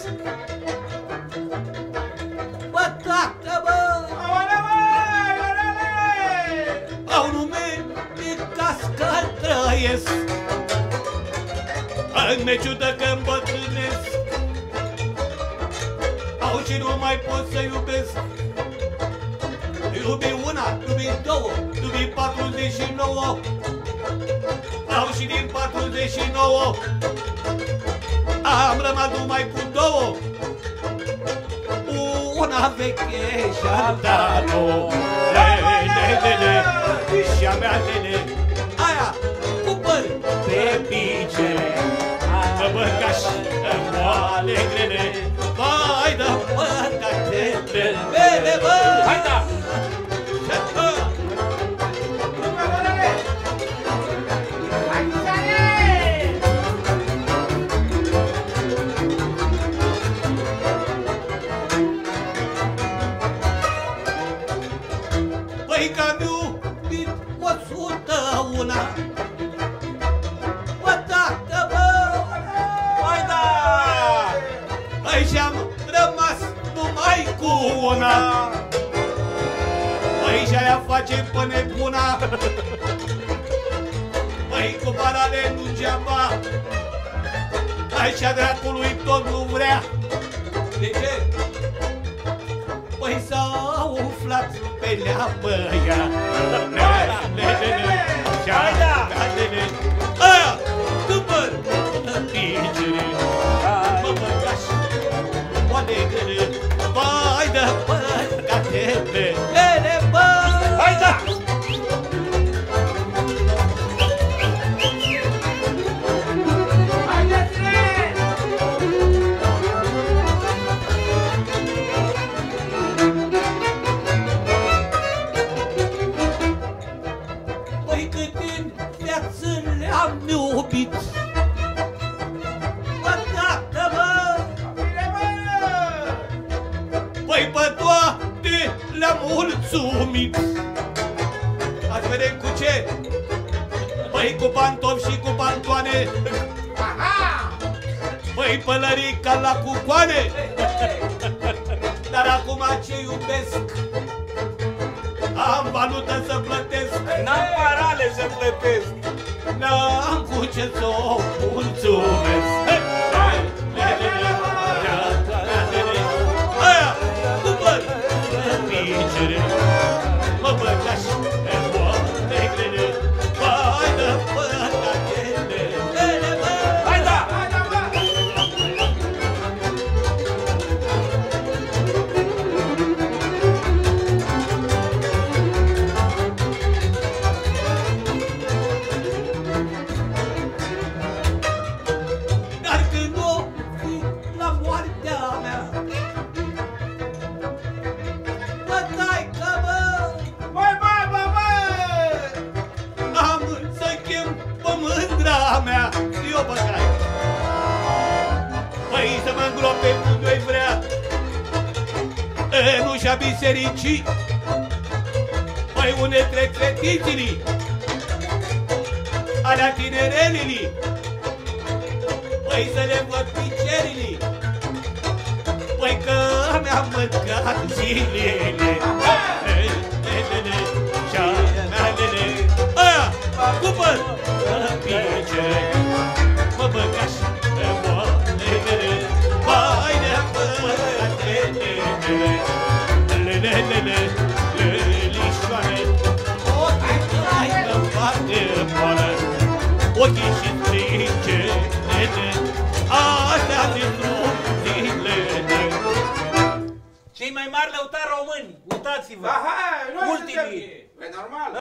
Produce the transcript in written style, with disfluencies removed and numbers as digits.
Bă, tată, bă! Au nume de cascal trăiesc. Mi-e ciudă că îmbătrânesc. Au și nu mai pot să iubesc. Iubi una, iubi două, iubi 49. Au și din 49 am rămas numai cu două. Una veche și-a dat-o lele, și-a mea lele. Aia cu păr pe picere, băcaș moale grele. Vai de păcate grele, bă! Hai da! Păi că-am iubit 101. Bă, tată, bă! Hai da! Păi și-am rămas numai cu una. Păi și-aia face pe nebuna. Păi cu parale nu geaba. Păi și-a dracului tot nu vrea. De ce? Păi s-a umflat pe leapă ea. Hai da! Aia! După picere, mă băgaș moale grele. Vai de păcate grele, bă! Hai da! Păi cât din viață le-am iubit. Bă, tată, bă! Păi pe toate le-am mulțumit. Ați vedem cu ce? Păi cu pantofi și cu pantoane. Păi pălărica la cucoane. Dar acum ce iubesc, am valută să plătesc. N-am parale să plătesc. N-am cu ce să o mulțumesc. Aia, cu păr pe picere, mă băgaș pe moale grele. Vai de păcate grele, bă! Hai da! Dar când o fi la moartea mea, bă, taică, bă! Băi, bă! Am să chem pe mândra mea. Eu băgai. Păi să mă îngrope unde-i vrea, în ușa bisericii. Păi unde trec fetițilii, alea tinerelilii. Păi să le văd picerilii. Păi că mi-am mâncat zilele. Aia, cu păr pe picere, mă băgaș pe moale grele. Vai de păcate grele, lelișoare. Ochii tăi mă fac de boală, ochii și stricele, astea din zilele. Cei mai mari lăutari români, uitați-vă! Aha, noi ultimii! E normal.